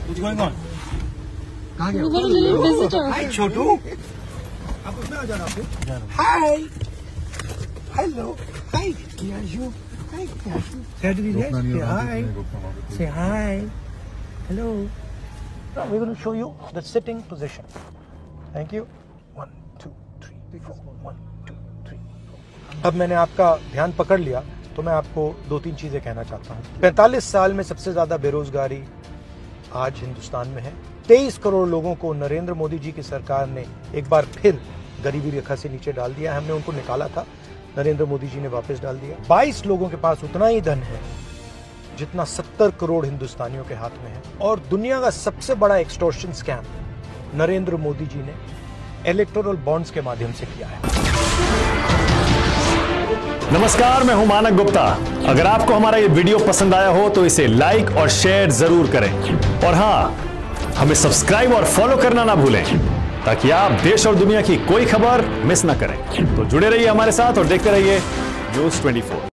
What's going on? कहाँ गया? Hi, छोटू। आप उसमें आ जाना फिर। Hi. Hello. Hi. Kiyashu. Hi, Kiyashu. Say hi. Say hi. Hello. Now we're going to show you the sitting position. Thank you. 1, 2, 3, 4. 1, 2, 3, 4. अब मैंने आपका ध्यान पकड़ लिया तो मैं आपको 2-3 चीजें कहना चाहता हूँ। 45 साल में सबसे ज्यादा बेरोजगारी आज हिंदुस्तान में है। 23 करोड़ लोगों को नरेंद्र मोदी जी की सरकार ने एक बार फिर गरीबी रेखा से नीचे डाल दिया। हमने उनको निकाला था, नरेंद्र मोदी जी ने वापस डाल दिया। 22 लोगों के पास उतना ही धन है जितना 70 करोड़ हिंदुस्तानियों के हाथ में है। और दुनिया का सबसे बड़ा एक्सटॉर्शन स्कैम नरेंद्र मोदी जी ने इलेक्टोरल बॉन्ड्स के माध्यम से किया है। नमस्कार, मैं हूं मानक गुप्ता। अगर आपको हमारा ये वीडियो पसंद आया हो तो इसे लाइक और शेयर जरूर करें और हां, हमें सब्सक्राइब और फॉलो करना ना भूलें ताकि आप देश और दुनिया की कोई खबर मिस ना करें। तो जुड़े रहिए हमारे साथ और देखते रहिए न्यूज़ 24।